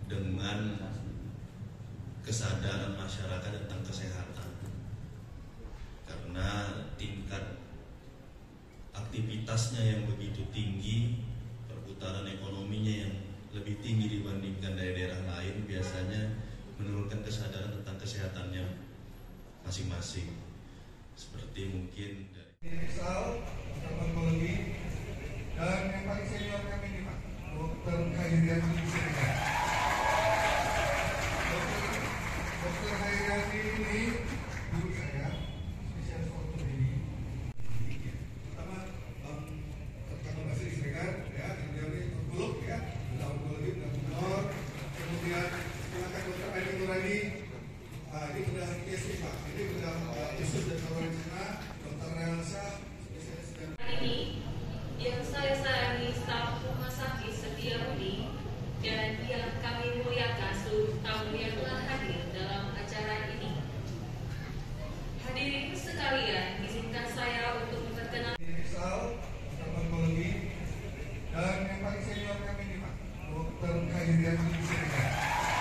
dengan kesadaran masyarakat tentang kesehatan, karena tingkat aktivitasnya yang begitu tinggi, perputaran ekonominya yang lebih tinggi dibandingkan daerah-daerah lain, biasanya menurunkan kesadaran tentang kesehatannya masing-masing. Seperti mungkin dari Misal, farmakologi, dan yang paling senior kami ini Pak, Dr. Hairiani Siregar. Dr. Hairiani ini guru saya, spesialis ortopedi. Pertama, Dr. Basri Siregar, ya, beliau ini ortopolog, ya, ortopologi, minor. Kemudian silakan Dr. Adi Nurani. Ini sudah ISP Pak, ini sudah khusus dan rencana. Dr. Relsa, spesialis dan ini yang saya sayangi staf Rumah Sakit Setiabudi dan yang kami muliakan seluruh tamu yang telah hadir dalam acara ini. Hadirin sekalian, izinkan saya untuk memperkenalkan Misal, farmakologi, dan yang paling senior kami ini Pak, Dr. Hairiani Siregar.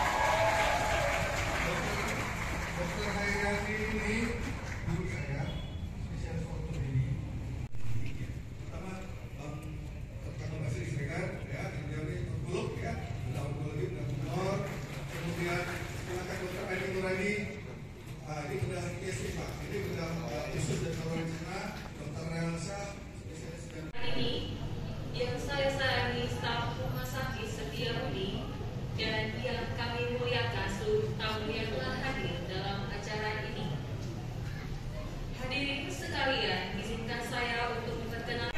Dr. Hairiani ini guru saya, spesialis ortopedi. Pertama, Dr. Basri Siregar, ya, beliau ini ortopolog, ya, ortopologi, minor. Kemudian silakan Dr. Adi Nurani. Ini sudah ISP Pak, ini sudah khusus dan rencana. Dr. Relsa, spesialis dan ini yang saya sayangi staf Rumah Sakit Setiabudi dan yang kami muliakan seluruh tamu yang telah hadir dalam acara ini. Hadirin sekalian, izinkan saya untuk memperkenalkan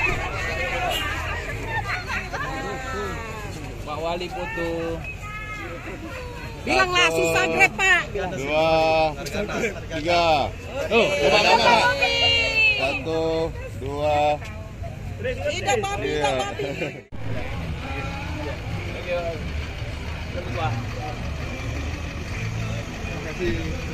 Pak Wali foto. Bilanglah susah grab Pak. 2, 3. Tuh, Satu, 2. Tidak babi, tidak babi. Terima kasih.